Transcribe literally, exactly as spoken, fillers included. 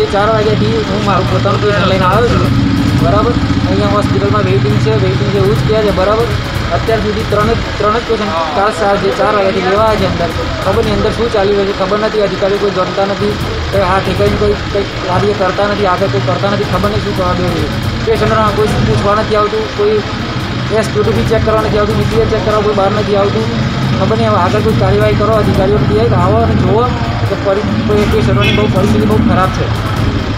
ચાર વાગ્યાથી હું મારું પોતાનું પેશન્ટ લઈને આવ્યો છું બરાબર. અહીંયા હોસ્પિટલમાં વેઇટિંગ છે વેઇટિંગ છે એવું જ કહે છે બરાબર. અત્યાર સુધી ત્રણ જ ત્રણ જ પેશન્ટ ચાર સાર જે ચાર વાગ્યાથી લેવા છે અંદર ખબર નહીં અંદર શું ચાલી રહ્યું છે ખબર નથી. અધિકારીઓ કોઈ જણતા નથી, કંઈ હાથ કંઈ કોઈ કંઈક કાર્ય કરતા નથી, આગળ કોઈ કરતા નથી, ખબર નહીં શું કરવા દેવું છે. પેશન્ટોના કોઈ પૂછવા નથી આવતું, કોઈ એસ ટુ બી ચેક કરવા નથી આવતું, બીપીએ ચેક કરવા કોઈ બહાર નથી આવતું. ખબર નહીં હવે આગળ કોઈ કાર્યવાહી કરો અધિકારીઓ નથી આવો અને જુઓ કે પેશન્ટોની બહુ પરિસ્થિતિ બહુ ખરાબ છે.